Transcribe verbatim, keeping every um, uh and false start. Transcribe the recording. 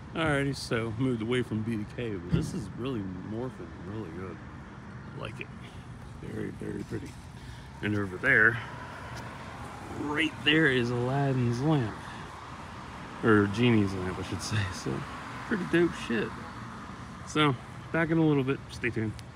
Alrighty, so moved away from B D K, but this is really morphing really good. I like it. Very, very pretty. And over there, right there is Aladdin's lamp. Or Genie's lamp, I should say. So, pretty dope shit. So, back in a little bit. Stay tuned.